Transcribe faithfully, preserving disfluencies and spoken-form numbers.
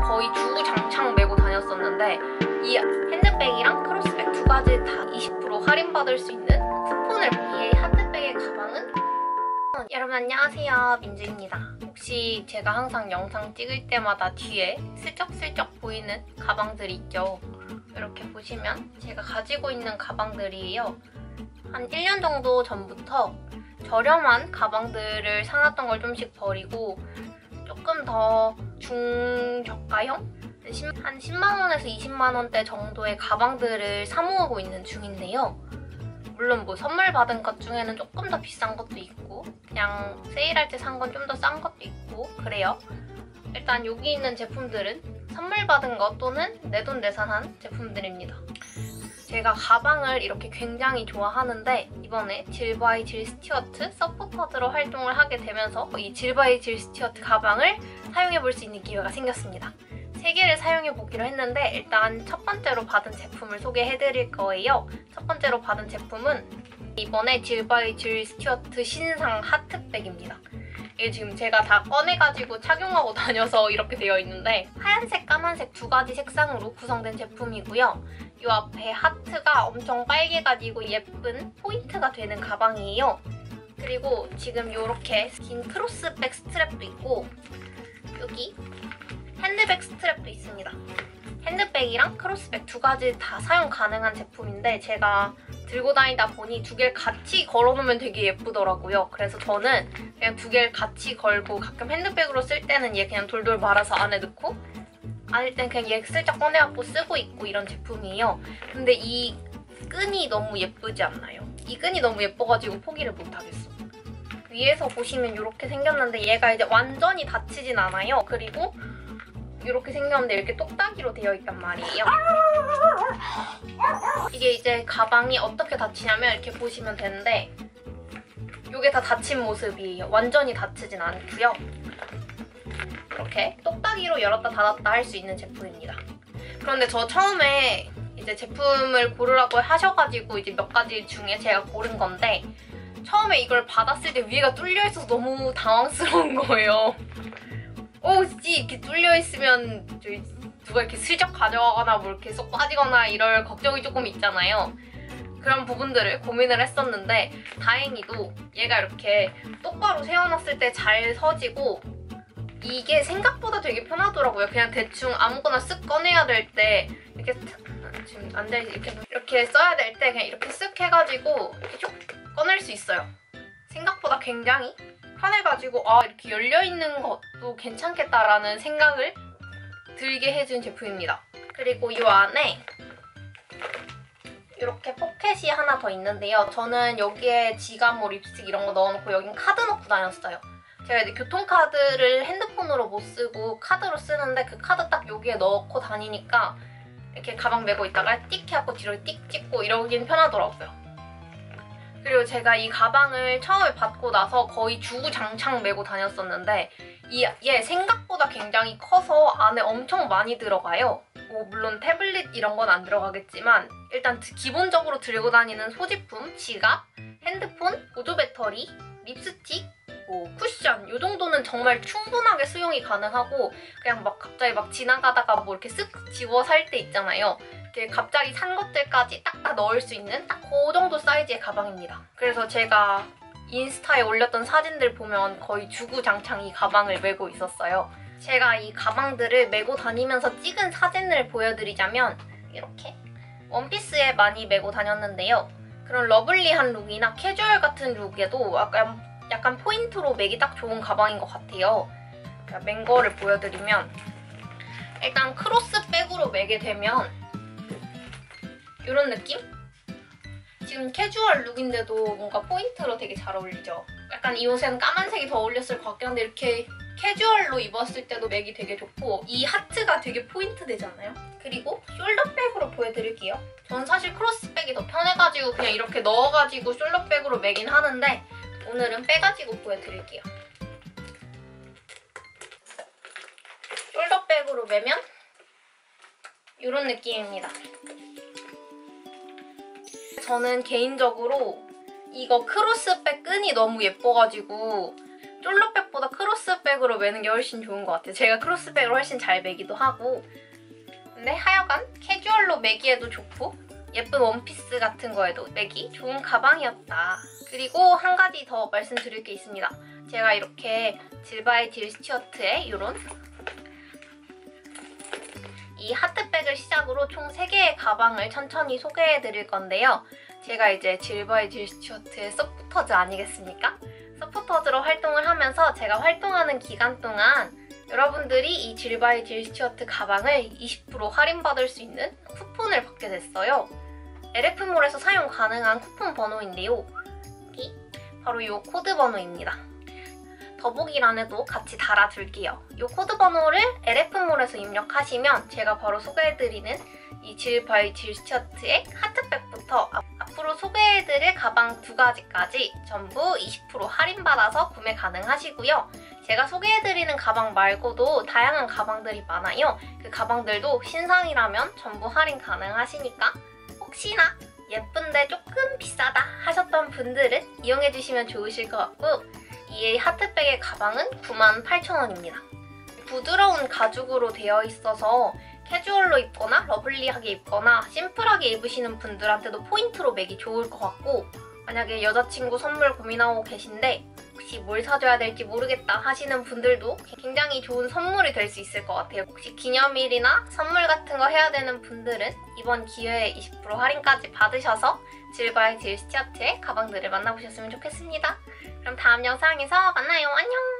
거의 주구장창 메고 다녔었는데 이 핸드백이랑 크로스백 두 가지 다 이십 퍼센트 할인받을 수 있는 쿠폰을 이 하트백의 가방은 여러분 안녕하세요, 민주입니다. 혹시 제가 항상 영상 찍을 때마다 뒤에 슬쩍슬쩍 보이는 가방들이 있죠. 이렇게 보시면 제가 가지고 있는 가방들이에요. 한 일 년 정도 전부터 저렴한 가방들을 사놨던 걸 좀씩 버리고 조금 더 중저가형? 한 십만 원에서 이십만 원대 정도의 가방들을 사 모으고 있는 중인데요. 물론 뭐 선물 받은 것 중에는 조금 더 비싼 것도 있고 그냥 세일할 때 산 건 좀 더 싼 것도 있고 그래요. 일단 여기 있는 제품들은 선물 받은 것 또는 내돈내산한 제품들입니다. 제가 가방을 이렇게 굉장히 좋아하는데 이번에 질 바이 질 스튜어트 서포터즈로 활동을 하게 되면서 이 질 바이 질 스튜어트 가방을 사용해볼 수 있는 기회가 생겼습니다. 세 개를 사용해보기로 했는데 일단 첫 번째로 받은 제품을 소개해드릴 거예요. 첫 번째로 받은 제품은 이번에 질 바이 질 스튜어트 신상 하트백입니다. 이게 지금 제가 다 꺼내가지고 착용하고 다녀서 이렇게 되어 있는데 하얀색, 까만색 두 가지 색상으로 구성된 제품이고요. 이 앞에 하트가 엄청 빨개가지고 예쁜 포인트가 되는 가방이에요. 그리고 지금 이렇게 긴 크로스백 스트랩도 있고 여기 핸드백 스트랩도 있습니다. 핸드백이랑 크로스백 두 가지 다 사용 가능한 제품인데 제가 들고 다니다 보니 두 개를 같이 걸어놓으면 되게 예쁘더라고요. 그래서 저는 그냥 두 개를 같이 걸고 가끔 핸드백으로 쓸 때는 얘 그냥 돌돌 말아서 안에 넣고 아닐 땐 그냥 얘 슬쩍 꺼내갖고 쓰고 있고 이런 제품이에요. 근데 이 끈이 너무 예쁘지 않나요? 이 끈이 너무 예뻐가지고 포기를 못하겠어. 위에서 보시면 이렇게 생겼는데 얘가 이제 완전히 닫히진 않아요. 그리고 이렇게 생겼는데 이렇게 똑딱이로 되어 있단 말이에요. 이게 이제 가방이 어떻게 닫히냐면 이렇게 보시면 되는데 이게 다 닫힌 모습이에요. 완전히 닫히진 않고요. 이렇게 똑딱이로 열었다 닫았다 할 수 있는 제품입니다. 그런데 저 처음에 이제 제품을 고르라고 하셔가지고 이제 몇 가지 중에 제가 고른 건데 처음에 이걸 받았을 때 위에가 뚫려 있어서 너무 당황스러운 거예요. 오, 씨 이렇게 뚫려 있으면 저희 누가 이렇게 슬쩍 가져가거나 뭐 이렇게 쏙 빠지거나 이럴 걱정이 조금 있잖아요. 그런 부분들을 고민을 했었는데 다행히도 얘가 이렇게 똑바로 세워놨을 때 잘 서지고 이게 생각보다 되게 편하더라고요. 그냥 대충 아무거나 쓱 꺼내야 될 때 이렇게 지금 앉아 이렇게 이렇게 써야 될 때 그냥 이렇게 쓱 해가지고 이렇게 쭉 꺼낼 수 있어요. 생각보다 굉장히 편해가지고 아 이렇게 열려있는 것도 괜찮겠다라는 생각을 들게 해준 제품입니다. 그리고 이 안에 이렇게 포켓이 하나 더 있는데요. 저는 여기에 지갑, 뭐 립스틱 이런 거 넣어놓고 여긴 카드 넣고 다녔어요. 제가 이제 교통카드를 핸드폰으로 못 쓰고 카드로 쓰는데 그 카드 딱 여기에 넣고 다니니까 이렇게 가방 메고 있다가 띡 해갖고 뒤로 띡 찍고 이러긴 편하더라고요. 그리고 제가 이 가방을 처음에 받고 나서 거의 주구장창 메고 다녔었는데 이, 얘 생각보다 굉장히 커서 안에 엄청 많이 들어가요. 뭐 물론 태블릿 이런 건 안 들어가겠지만 일단 기본적으로 들고 다니는 소지품, 지갑, 핸드폰, 보조 배터리, 립스틱, 뭐 쿠션 이 정도는 정말 충분하게 수용이 가능하고 그냥 막 갑자기 막 지나가다가 뭐 이렇게 쓱 지워 살 때 있잖아요. 이렇게 갑자기 산 것들까지 딱 다 넣을 수 있는 딱 그 정도 사이즈의 가방입니다. 그래서 제가 인스타에 올렸던 사진들 보면 거의 주구장창 이 가방을 메고 있었어요. 제가 이 가방들을 메고 다니면서 찍은 사진을 보여드리자면 이렇게 원피스에 많이 메고 다녔는데요. 그런 러블리한 룩이나 캐주얼 같은 룩에도 약간, 약간 포인트로 메기 딱 좋은 가방인 것 같아요. 맨 거를 보여드리면 일단 크로스백으로 메게 되면 이런 느낌? 지금 캐주얼 룩인데도 뭔가 포인트로 되게 잘 어울리죠? 약간 이 옷에는 까만색이 더 어울렸을 것 같긴 한데 이렇게 캐주얼로 입었을 때도 맥이 되게 좋고 이 하트가 되게 포인트 되지 않나요? 그리고 숄더백으로 보여드릴게요. 전 사실 크로스백이 더 편해가지고 그냥 이렇게 넣어가지고 숄더백으로 매긴 하는데 오늘은 빼가지고 보여드릴게요. 숄더백으로 매면 이런 느낌입니다. 저는 개인적으로 이거 크로스백 끈이 너무 예뻐가지고 쫄로백보다 크로스백으로 매는 게 훨씬 좋은 것 같아요. 제가 크로스백으로 훨씬 잘 매기도 하고. 근데 하여간 캐주얼로 매기에도 좋고 예쁜 원피스 같은 거에도 매기 좋은 가방이었다. 그리고 한 가지 더 말씀드릴 게 있습니다. 제가 이렇게 질바의 딜 스튜어트에 이런 이 하트백을 시작으로 총 세 개의 가방을 천천히 소개해드릴 건데요. 제가 이제 질바의 딜 스튜어트의 서포터즈 아니겠습니까? 서포터즈로 활동을 하면서 제가 활동하는 기간 동안 여러분들이 이 질바의 딜 스튜어트 가방을 이십 퍼센트 할인받을 수 있는 쿠폰을 받게 됐어요. 엘에프몰에서 사용 가능한 쿠폰 번호인데요. 이 바로 이 코드 번호입니다. 더보기란에도 같이 달아둘게요. 이 코드 번호를 엘에프몰에서 입력하시면 제가 바로 소개해드리는 이 질바의 딜 스튜어트의 하트백부터 앞으로 소개해드릴 가방 두 가지까지 전부 이십 퍼센트 할인받아서 구매 가능하시고요. 제가 소개해드리는 가방 말고도 다양한 가방들이 많아요. 그 가방들도 신상이라면 전부 할인 가능하시니까 혹시나 예쁜데 조금 비싸다 하셨던 분들은 이용해주시면 좋으실 것 같고, 이 하트백의 가방은 구만 팔천 원입니다. 부드러운 가죽으로 되어 있어서 캐주얼로 입거나 러블리하게 입거나 심플하게 입으시는 분들한테도 포인트로 매기 좋을 것 같고, 만약에 여자친구 선물 고민하고 계신데 혹시 뭘 사줘야 될지 모르겠다 하시는 분들도 굉장히 좋은 선물이 될 수 있을 것 같아요. 혹시 기념일이나 선물 같은 거 해야 되는 분들은 이번 기회에 이십 퍼센트 할인까지 받으셔서 질바의 딜 스튜어트의 가방들을 만나보셨으면 좋겠습니다. 그럼 다음 영상에서 만나요. 안녕!